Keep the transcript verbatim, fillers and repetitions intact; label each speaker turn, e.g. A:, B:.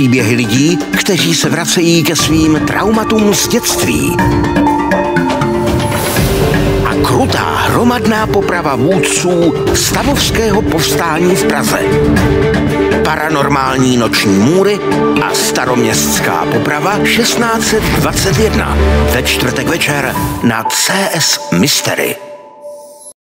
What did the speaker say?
A: Příběhy lidí, kteří se vracejí ke svým traumatům z dětství. A krutá hromadná poprava vůdců stavovského povstání v Praze. Paranormální noční můry a staroměstská poprava šestnáct set dvacet jedna ve čtvrtek večer na C S Mystery.